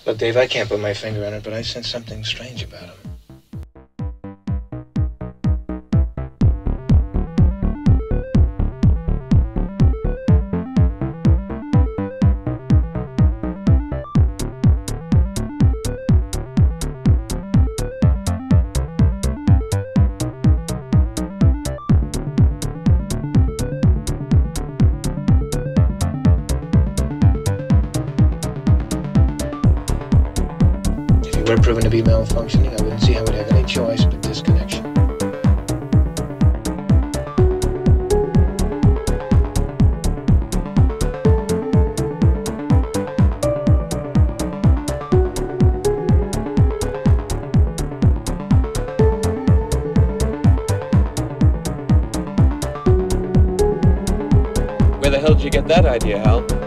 Look, Dave, I can't put my finger on it, but I sense something strange about him. If it were proven to be malfunctioning, I wouldn't see how we'd have any choice but disconnection. Where the hell did you get that idea, Hal?